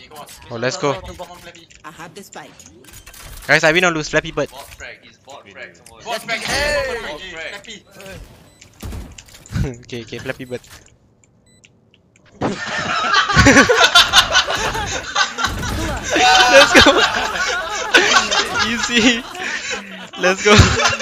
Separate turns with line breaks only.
Oh, let's go.
I have the spike.
Guys, I win or lose. Flappy Bird.
Bot frag, he's bot frag. Come on.
Bot frag.
Bot frag.
Flappy.
Okay, Flappy Bird. Let's go. Easy. Let's go.